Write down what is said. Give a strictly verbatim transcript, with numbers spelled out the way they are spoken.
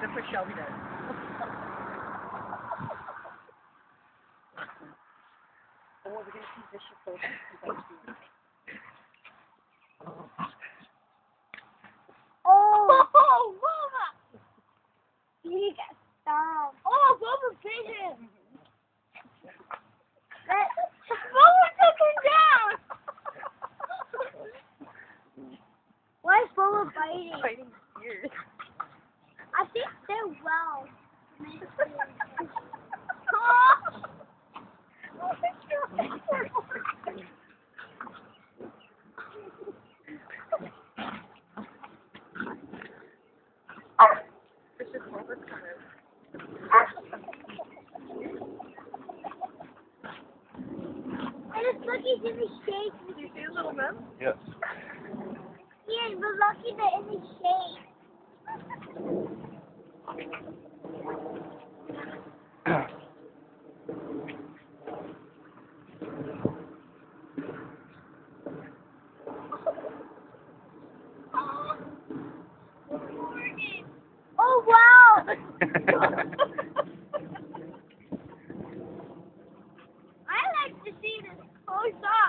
Just like Shelby does. Oh, we're going to see vicious soldiers. Oh! Oh, Mama! You got stung. Oh, Mama bit him! Mama took him down! Why is Mama biting? Biting ears. I think they're well. It's just over coming. I just look he's in the shade. Did you see a little man? Yes. Yeah, we're lucky they're in the shade. Oh, wow! I like to see this close up.